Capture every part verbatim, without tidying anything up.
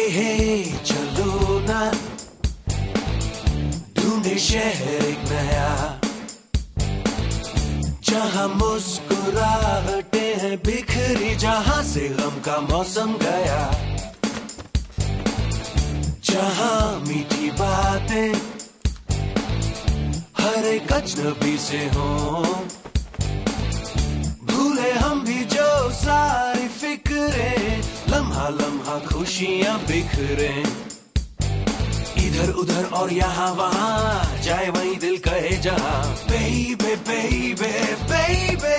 हे चलो ना ढूंढे शहर एक नया, जहां मुस्कुराहटे हैं बिखरी, जहां से गम का मौसम गया, जहां मीठी बातें हर एक अजनबी से हों, भूले हम भी जो सारी फिक्रें, लम्हा लम्हा खुशियां बिखरे, इधर उधर और यहाँ वहाँ, जाए वहीं दिल कहे जहाँ, बेबे बेबे बेबे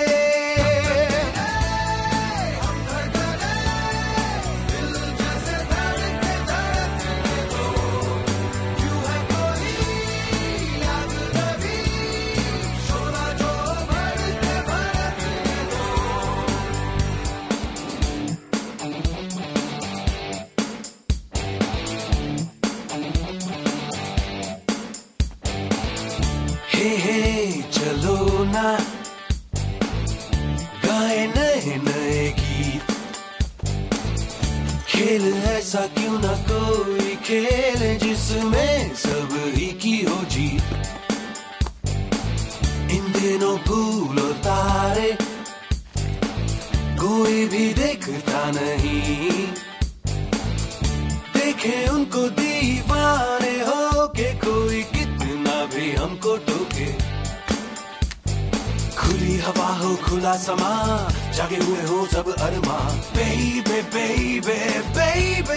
हे हे चलो ना गाए नए नए गीत, खेल ऐसा क्यों ना कोई खेल जिसमें सब ही की हो जीत, इन दिनों फूल और तारे कोई भी देखता नहीं, देखे उनको दीवाने हो के कोई कितना भी हमको टोके, खुली हवा हो खुला समा, जागे हुए हो सब अरमा, बेबे बेबे बेबे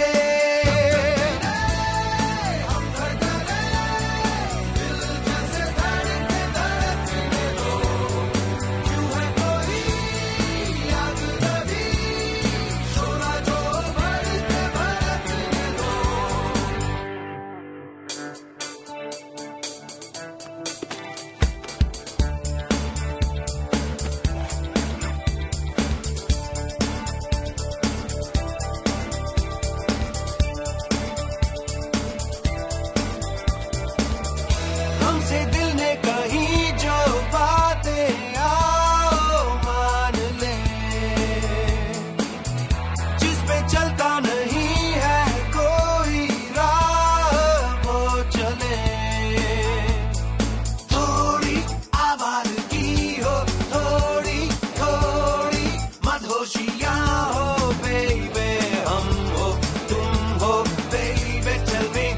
से दिल ने कही जो बातें आओ मान ले, जिस पे चलता नहीं है कोई राह वो चले, थोड़ी आवाज़गी हो थोड़ी थोड़ी मदहोशियाँ हो बेबे, हम हो तुम हो बेबे, चल बे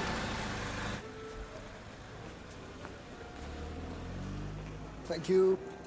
Thank you.